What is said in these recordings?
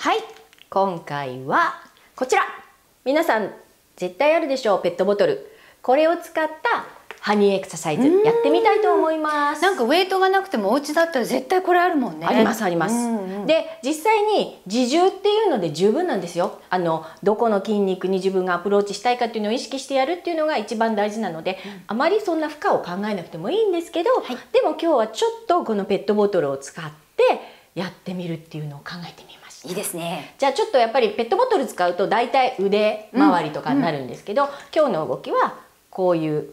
はい、今回はこちら。皆さん絶対あるでしょう、ペットボトル。これを使ったハニーエクササイズやってみたいと思います。 なんかウェイトがなくてもお家だったら絶対これあるもんね。 ありますあります。で、実際に自重っていうので十分なんですよ。どこの筋肉に自分がアプローチしたいかっていうのを意識してやるっていうのが一番大事なので、あまりそんな負荷を考えなくてもいいんですけど、でも今日はちょっとこのペットボトルを使ってやってみるっていうのを考えてみました。 いいですね。 じゃあちょっとやっぱりペットボトル使うと大体腕周りとかになるんですけど、今日の動きはこういう。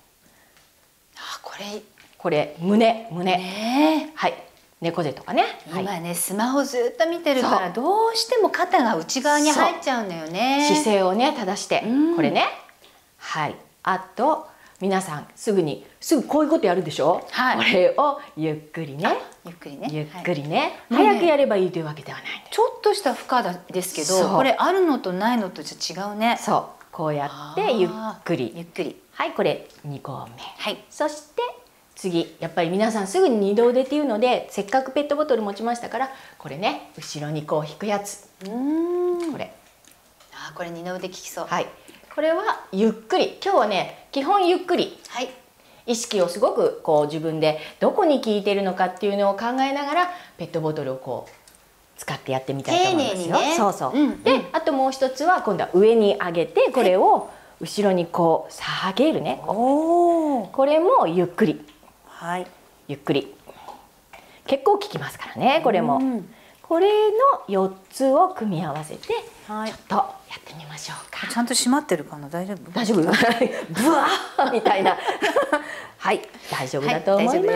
これ胸、はい、猫背とかね。 今ね、スマホずっと見てるからどうしても肩が内側に入っちゃうんだよね。 姿勢をね正して、これね。はい。あと皆さんすぐこういうことやるでしょ。これをゆっくりね、ゆっくりね、早くやればいいというわけではないんです。 ちょっとした負荷ですけど、これあるのとないのとじゃ違うね。 そう、こうやってゆっくり。はい、これ2個目。はい。そして次、やっぱり皆さんすぐに二の腕っていうので、せっかくペットボトル持ちましたから、これね、後ろにこう引くやつ。これ。 これ二の腕効きそう。 はい。これはゆっくり。今日はね、基本ゆっくり。はい。意識をすごくこう自分でどこに効いてるのかっていうのを考えながら、ペットボトルをこう使ってやってみたいと思いますよ。そうそう。で、あともう一つは今度は上に上げて、これを後ろにこう下げるね。これもゆっくり。はい、ゆっくり。結構効きますからね、これも。これの4つを組み合わせて、ちょっとやってみましょうか。 ちゃんと閉まってるかな、大丈夫？ 大丈夫？ブワーみたいな。はい、大丈夫だと思います。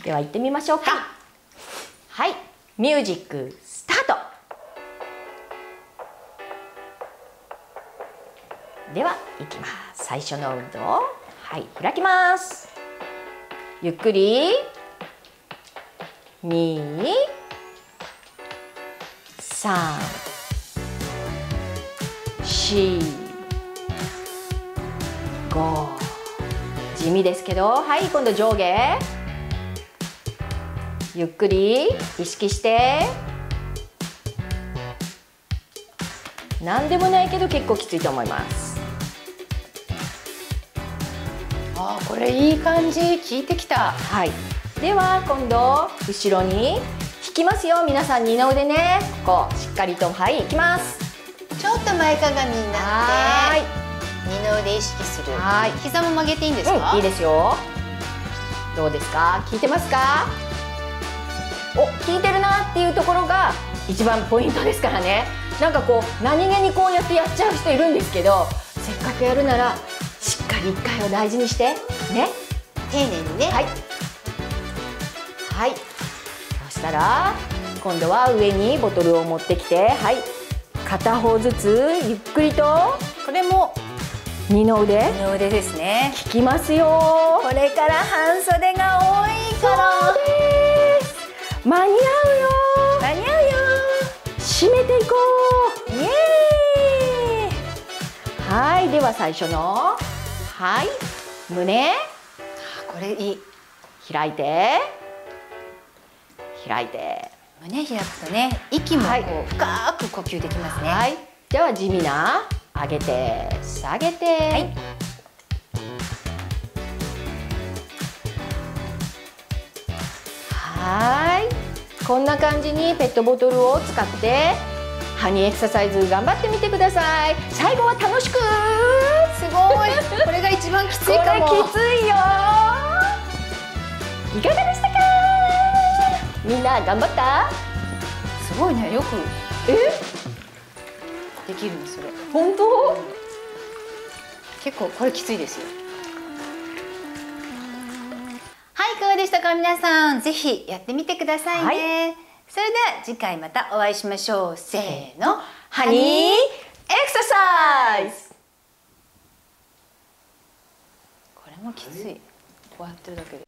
では行ってみましょうか。はい、ミュージックスタート。では行きます。最初の運動。はい、開きます。ゆっくり。2、3、4、5。地味ですけど、はい、今度上下。ゆっくり意識して。何でもないけど結構きついと思います。 これいい感じ、効いてきた。 はい。では今度後ろに引きますよ。皆さん二の腕ね、ここしっかりと、はい、いきます。 ちょっと前かがみになって二の腕意識する。はい。膝も曲げていいんですか？ いいですよ。どうですか？効いてますか？効いてるなっていうところが一番ポイントですからね。なんかこう何気にこうやってやっちゃう人いるんですけど、せっかくやるならしっかり1回を大事にしてね。 丁寧にね。はい。 はい。そしたら今度は上にボトルを持ってきて、はい。片方ずつゆっくりと。 これも二の腕。 二の腕ですね。 効きますよ。 これから半袖が多いから。 そうです。間に合うよ。 間に合うよ。 締めていこう。 イエーイ。 はい。では最初の、はい、胸。 これいい。 開いて。開いて。 胸開くとね、息もこう深く呼吸できますね。 はい。では地味な上げて下げて。はい。はい。こんな感じにペットボトルを使ってハニーエクササイズ頑張ってみてください。最後は楽しく。 すごい。これが一番きついかも。 これきついよ。いかがでしたか？みんな頑張った？ すごいね、よくできるんですそれ。 本当？ 結構これきついですよ。はい、いかがでしたか皆さん。ぜひやってみてくださいね。はい、それでは次回またお会いしましょう。せーの、 ハニーエクササイズ。 これもきつい。こうやってるだけで。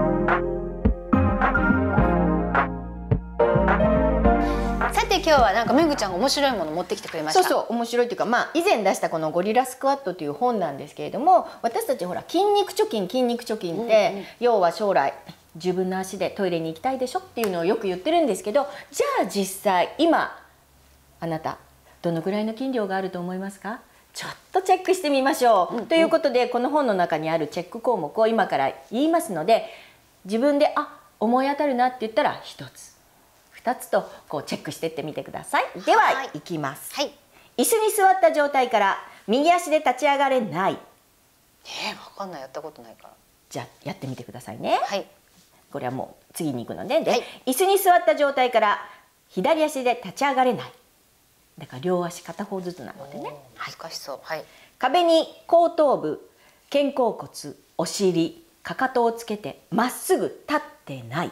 さて今日はなんかめぐちゃんが面白いもの持ってきてくれました。 そうそう、面白いっていうか、以前出したこのゴリラスクワットという本なんですけれども、私たちほら筋肉貯金って、要は将来自分の足でトイレに行きたいでしょっていうのをよく言ってるんですけど、じゃあ実際今あなたどのぐらいの筋量があると思いますか？ちょっとチェックしてみましょう。ということでこの本の中にあるチェック項目を今から言いますので、自分で思い当たるなって言ったら1つ2つとこうチェックしていってみてください。では、いきます。椅子に座った状態から右足で立ち上がれない。 わかんない、やったことないから。 じゃあやってみてくださいね。 はい。 これはもう次に行くので、椅子に座った状態から左足で立ち上がれない。だから両足片方ずつなのでね。 難しそう。はい。 壁に後頭部、肩甲骨、お尻、かかとをつけてまっすぐ立ってない。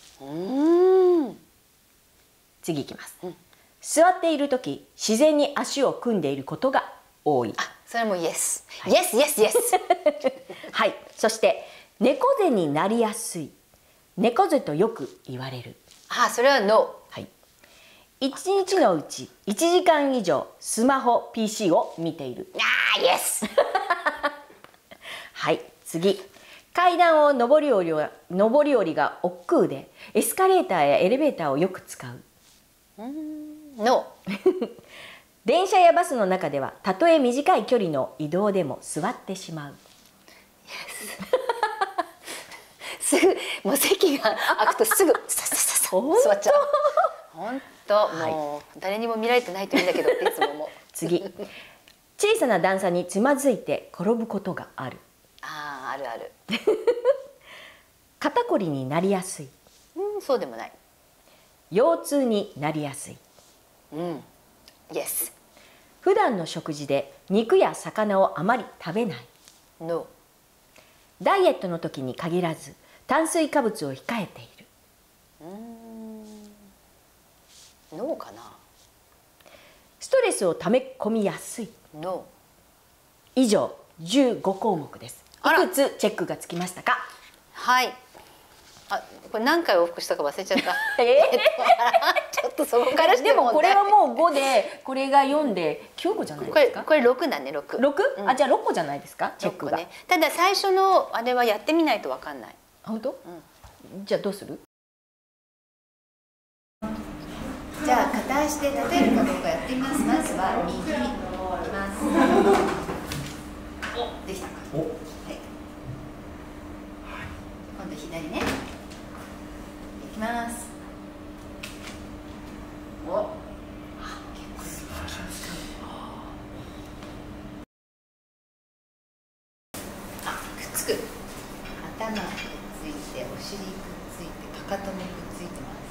次いきます。座っている時自然に足を組んでいることが多い。 それもイエス。イエスイエスイエス。 はい。そして猫背になりやすい。猫背とよく言われる。 それはノー。 はい。一日のうち1時間以上スマホ PC を見ている。 イエス。 はい。次。階段を上り下りが億劫でエスカレーターやエレベーターをよく使う。 ノー。 電車やバスの中ではたとえ短い距離の移動でも座ってしまう。 すぐもう席が開くとすぐ座っちゃう。本当もう誰にも見られてないといいんだけどいつももう。 次。小さな段差につまずいて転ぶことがある。 あるある。 肩こりになりやすい。 そうでもない。 腰痛になりやすい。 イエス。 普段の食事で肉や魚をあまり食べない。 ノー。 ダイエットの時に限らず炭水化物を控えている。 ノーかな。 ストレスを溜め込みやすい。 ノー。以上15項目です。いくつチェックがつきましたか？ はい。これ何回往復したか忘れちゃった。ちょっとそこからしてでもこれはもう5でこれが4で9個じゃないですか？ これ6だね。6。 じゃあ6個じゃないですか？チェックが。 ただ最初のあれはやってみないと分かんない。 本当？じゃあどうする？ じゃあ片足で立てるかどうかやってみます。まずは右いきます。できたか。はい。今度左ね。いきます。結構気を使う。くっつく。頭くっついて、お尻くっついて、かかともくっついてます。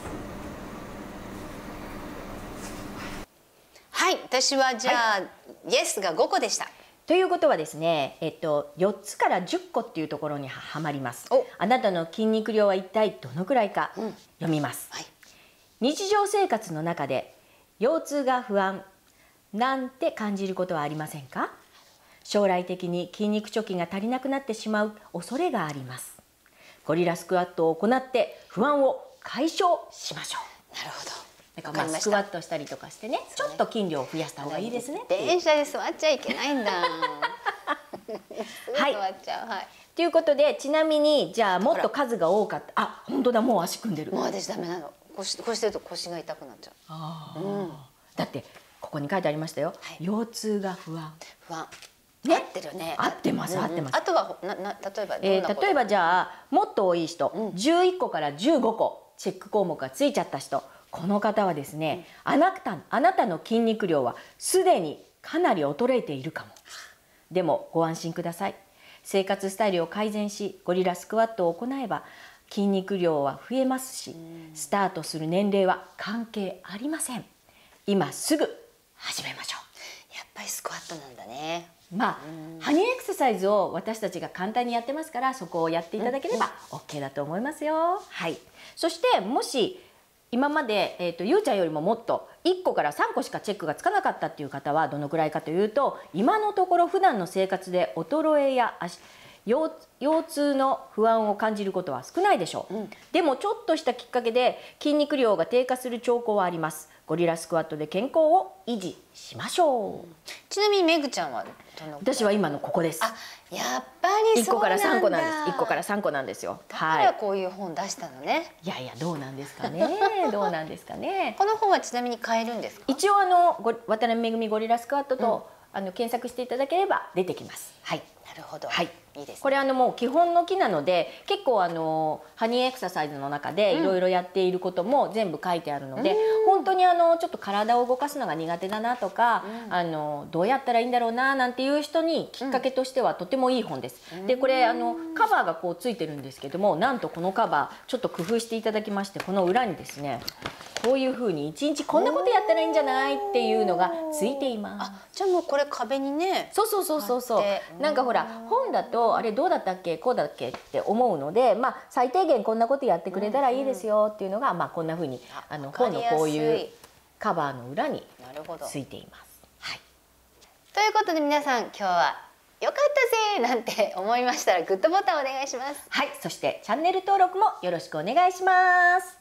はい、私はじゃあ、イエスが5個でした。 ということはですね、4つから10個っていうところにはまります。あなたの筋肉量は一体どのくらいか読みます。日常生活の中で腰痛が不安なんて感じることはありませんか？将来的に筋肉貯金が足りなくなってしまう恐れがあります。ゴリラスクワットを行って不安を解消しましょう。なるほど。スクワットしたりとかしてね、ちょっと筋量を増やした方がいいですね。 電車で座っちゃいけないんだ。 はい。ということで、ちなみにじゃあもっと数が多かった。本当だ、もう足組んでる。 もう私ダメなの。こうしてると腰が痛くなっちゃう。 だってここに書いてありましたよ。腰痛が不安。 合ってるよね。 合ってます、合ってます。 あとは例えばじゃあもっと多い人、11個から15個チェック項目がついちゃった人。この方はですね、あなたの筋肉量はすでにかなり衰えているかも。でもご安心ください。生活スタイルを改善しゴリラスクワットを行えば筋肉量は増えますし、スタートする年齢は関係ありません。今すぐ始めましょう。 やっぱりスクワットなんだね。 ハニーエクササイズを私たちが簡単にやってますから、そこをやっていただければ OK だと思いますよ。はい。そしてもし今まで、ゆうちゃんよりももっと1個から3個しかチェックがつかなかったっていう方はどのくらいかというと、今のところ普段の生活で衰えや腰痛の不安を感じることは少ないでしょう、でもちょっとしたきっかけで筋肉量が低下する兆候はあります。ゴリラスクワットで健康を維持しましょう。 ちなみにめぐちゃんは私は今のここです。 あ、やっぱり 1個から3個なんです。1個からら 3個なんですよ。 だからこういう本出したのね。 いやいや、どうなんですかね。どうなんですかね。 この本はちなみに買えるんですか？ 一応渡辺めぐみゴリラスクワットと、検索していただければ出てきます。はい。 なるほど。 はい。 いいですね。 これもう基本の木なので、結構ハニーエクササイズの中でいろいろやっていることも全部書いてあるので、本当にちょっと体を動かすのが苦手だなとか、どうやったらいいんだろうななんていう人にきっかけとしてはとてもいい本です。でこれカバーがこうついてるんですけども、なんとこのカバーちょっと工夫していただきまして、この裏にですね、こういうふうに一日こんなことやったらいいんじゃないっていうのがついています。 あ、じゃあもうこれ壁にね。 そう。なんかほら本だとあれどうだったっけこうだっけって思うので、最低限こんなことやってくれたらいいですよっていうのが、こんなふうに本のこういうカバーの裏についています。はい。 ということで皆さん、今日はよかったぜなんて思いましたらグッドボタンお願いします。 はい。そしてチャンネル登録もよろしくお願いします。